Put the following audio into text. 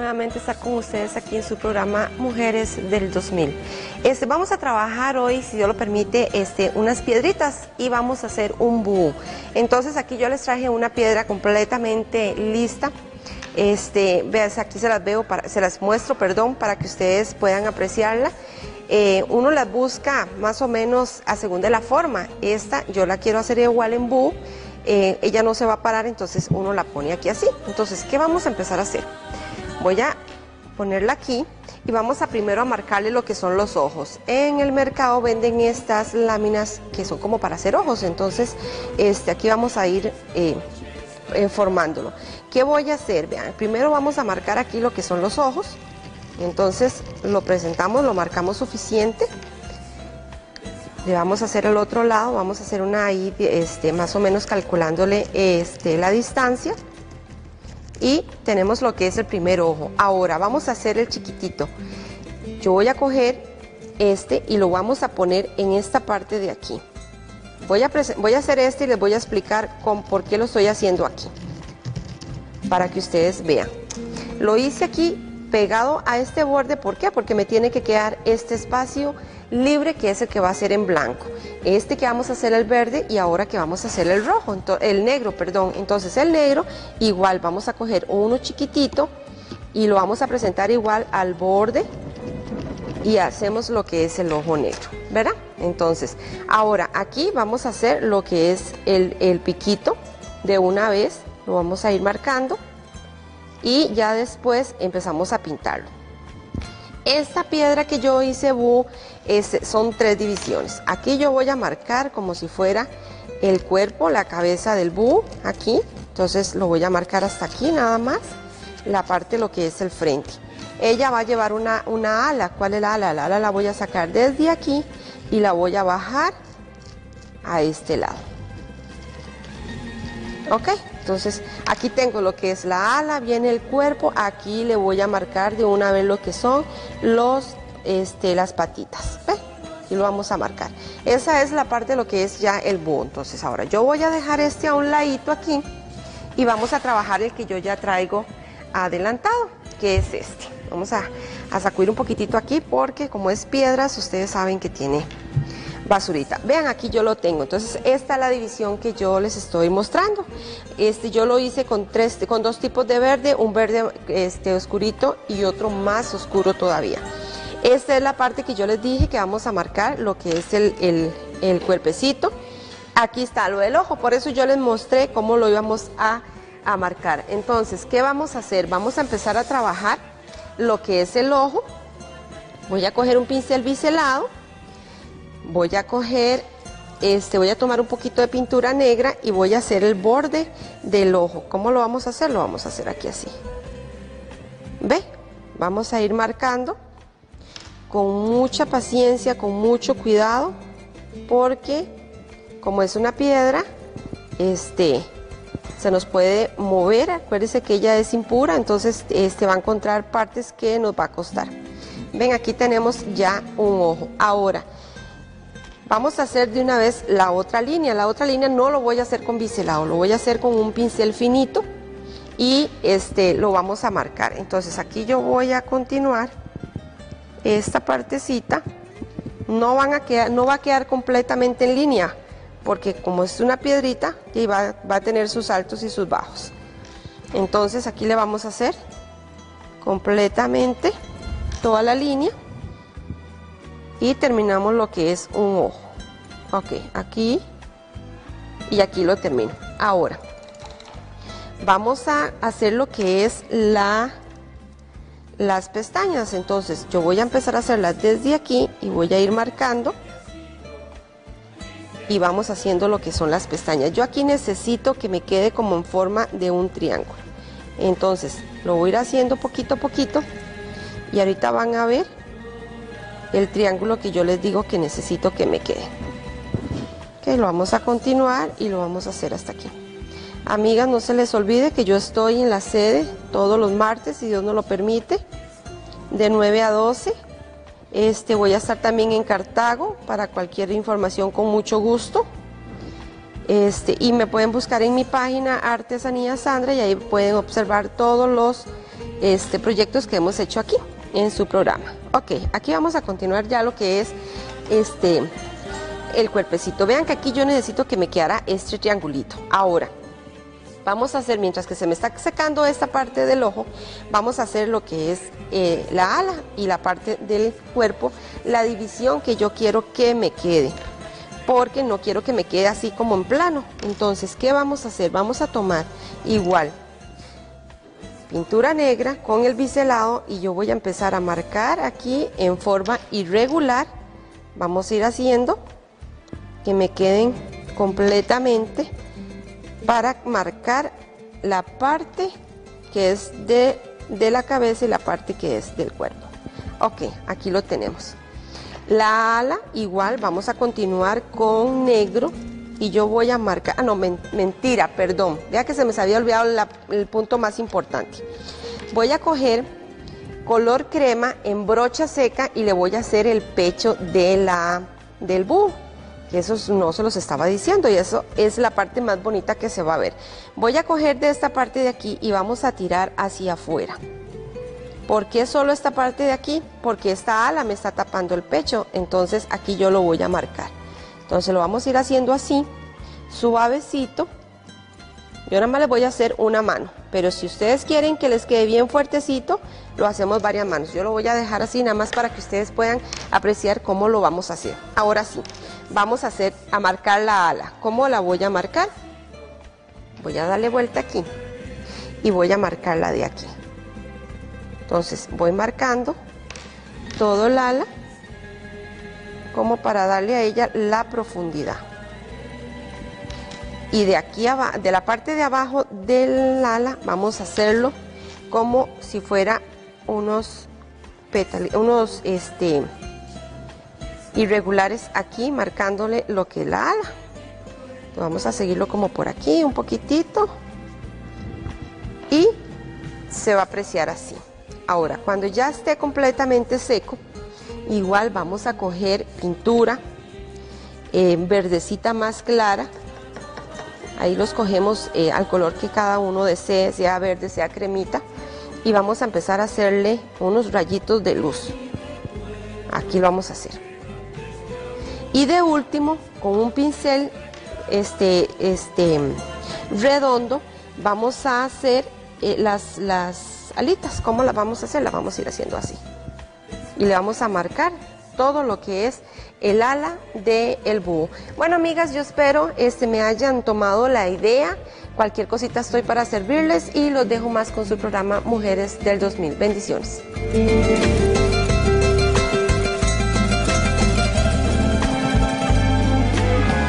nuevamente estar con ustedes aquí en su programa Mujeres del 2000. Vamos a trabajar hoy, si Dios lo permite, unas piedritas y vamos a hacer un búho. Entonces aquí yo les traje una piedra completamente lista. Vean, aquí se las muestro, perdón, para que ustedes puedan apreciarla. Uno las busca más o menos a según de la forma. Esta yo la quiero hacer igual en búho. Ella no se va a parar, entonces uno la pone aquí así. Entonces, ¿qué vamos a empezar a hacer? Voy a ponerla aquí y vamos a primero a marcarle lo que son los ojos. En el mercado venden estas láminas que son como para hacer ojos, entonces aquí vamos a ir formándolo. ¿Qué voy a hacer? Vean, primero vamos a marcar aquí lo que son los ojos. Entonces lo presentamos, lo marcamos suficiente. Le vamos a hacer el otro lado, vamos a hacer una ahí, más o menos calculándole la distancia. Y tenemos lo que es el primer ojo. Ahora vamos a hacer el chiquitito. Yo voy a coger y lo vamos a poner en esta parte de aquí. Voy a hacer y les voy a explicar por qué lo estoy haciendo aquí. Para que ustedes vean. Lo hice aquí pegado a este borde, ¿por qué? Porque me tiene que quedar este espacio libre, que es el que va a ser en blanco. Que vamos a hacer el verde y ahora que vamos a hacer el rojo, el negro, perdón. Entonces el negro, igual vamos a coger uno chiquitito y lo vamos a presentar igual al borde y hacemos lo que es el ojo negro, ¿verdad? Entonces, ahora aquí vamos a hacer lo que es el piquito de una vez, lo vamos a ir marcando. Y ya después empezamos a pintarlo. Esta piedra que yo hice búho son 3 divisiones. Aquí yo voy a marcar como si fuera el cuerpo, la cabeza del búho, aquí. Entonces lo voy a marcar hasta aquí nada más, la parte lo que es el frente. Ella va a llevar una ala. ¿Cuál es la ala? La ala la voy a sacar desde aquí y la voy a bajar a este lado. ¿Ok? Entonces aquí tengo lo que es la ala, viene el cuerpo, aquí le voy a marcar de una vez lo que son las patitas. ¿Ve? Aquí lo vamos a marcar. Esa es la parte de lo que es ya el búho. Entonces ahora yo voy a dejar a un ladito aquí y vamos a trabajar el que yo ya traigo adelantado, que es este. Vamos a sacudir un poquitito aquí porque como es piedras, ustedes saben que tiene basurita. Vean, aquí yo lo tengo. Entonces esta es la división que yo les estoy mostrando. Yo lo hice con 2 tipos de verde, un verde oscurito y otro más oscuro todavía. Esta es la parte que yo les dije que vamos a marcar lo que es el cuerpecito. Aquí está lo del ojo, por eso yo les mostré cómo lo íbamos a marcar. Entonces, ¿qué vamos a hacer? Vamos a empezar a trabajar lo que es el ojo. Voy a coger un pincel biselado. Voy a coger, voy a tomar un poquito de pintura negra y voy a hacer el borde del ojo. ¿Cómo lo vamos a hacer? Lo vamos a hacer aquí así. ¿Ve? Vamos a ir marcando con mucha paciencia, con mucho cuidado, porque como es una piedra, se nos puede mover. Acuérdense que ella es impura, entonces va a encontrar partes que nos va a costar. Ven, aquí tenemos ya un ojo. Ahora vamos a hacer de una vez la otra línea. La otra línea no lo voy a hacer con biselado, lo voy a hacer con un pincel finito y lo vamos a marcar. Entonces aquí yo voy a continuar esta partecita. No va a quedar completamente en línea porque como es una piedrita y va a tener sus altos y sus bajos. Entonces aquí le vamos a hacer completamente toda la línea. Y terminamos lo que es un ojo. Ok, aquí y aquí lo termino. Ahora, vamos a hacer lo que es las pestañas. Entonces, yo voy a empezar a hacerlas desde aquí y voy a ir marcando. Y vamos haciendo lo que son las pestañas. Yo aquí necesito que me quede como en forma de un triángulo. Entonces, lo voy a ir haciendo poquito a poquito. Y ahorita van a ver el triángulo que yo les digo que necesito que me quede. Ok, lo vamos a continuar y lo vamos a hacer hasta aquí. Amigas, no se les olvide que yo estoy en la sede todos los martes, si Dios nos lo permite, de 9 a 12. Voy a estar también en Cartago para cualquier información con mucho gusto. Y me pueden buscar en mi página Artesanía Sandra y ahí pueden observar todos los proyectos que hemos hecho aquí en su programa. Ok, aquí vamos a continuar ya lo que es el cuerpecito. Vean que aquí yo necesito que me quedara este triangulito. Ahora vamos a hacer, mientras que se me está secando esta parte del ojo, vamos a hacer lo que es la ala y la parte del cuerpo, la división que yo quiero que me quede, porque no quiero que me quede así como en plano. Entonces, ¿qué vamos a hacer? Vamos a tomar igual pintura negra con el biselado y yo voy a empezar a marcar aquí en forma irregular. Vamos a ir haciendo que me queden completamente para marcar la parte que es de la cabeza y la parte que es del cuerpo. Ok, aquí lo tenemos. La ala igual vamos a continuar con negro y yo voy a marcar, mentira, perdón, vea que se me había olvidado el punto más importante. Voy a coger color crema en brocha seca y le voy a hacer el pecho del búho, que eso no se los estaba diciendo y eso es la parte más bonita que se va a ver. Voy a coger de esta parte de aquí y vamos a tirar hacia afuera. ¿Por qué solo esta parte de aquí? Porque esta ala me está tapando el pecho, entonces aquí yo lo voy a marcar. Entonces lo vamos a ir haciendo así, suavecito. Yo nada más les voy a hacer una mano, pero si ustedes quieren que les quede bien fuertecito, lo hacemos varias manos. Yo lo voy a dejar así nada más para que ustedes puedan apreciar cómo lo vamos a hacer. Ahora sí, vamos a marcar la ala. ¿Cómo la voy a marcar? Voy a darle vuelta aquí y voy a marcarla de aquí. Entonces voy marcando todo el ala como para darle a ella la profundidad. Y de aquí abajo, de la parte de abajo del ala, vamos a hacerlo como si fuera unos pétalos, unos irregulares aquí, marcándole lo que es la ala. Entonces vamos a seguirlo como por aquí, un poquitito. Y se va a apreciar así. Ahora, cuando ya esté completamente seco, igual vamos a coger pintura verdecita más clara. Ahí los cogemos al color que cada uno desee, sea verde, sea cremita. Y vamos a empezar a hacerle unos rayitos de luz. Aquí lo vamos a hacer. Y de último, con un pincel redondo, vamos a hacer las alitas. ¿Cómo las vamos a hacer? Las vamos a ir haciendo así. Y le vamos a marcar todo lo que es el ala del búho. Bueno, amigas, yo espero me hayan tomado la idea. Cualquier cosita estoy para servirles y los dejo más con su programa Mujeres del 2000. Bendiciones.